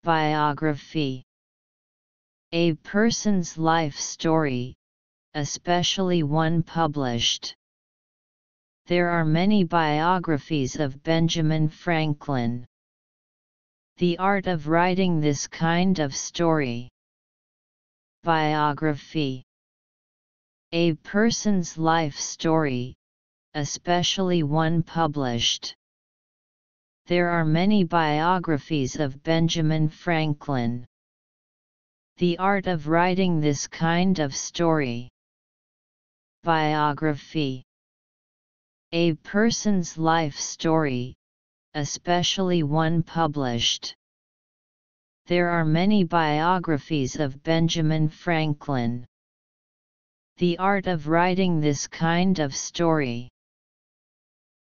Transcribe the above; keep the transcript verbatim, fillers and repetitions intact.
Biography. A person's life story, especially one published. There are many biographies of Benjamin Franklin. The art of writing this kind of story. Biography. A person's life story, especially one published. There are many biographies of Benjamin Franklin. The art of writing this kind of story. Biography. A person's life story, especially one published. There are many biographies of Benjamin Franklin. The art of writing this kind of story.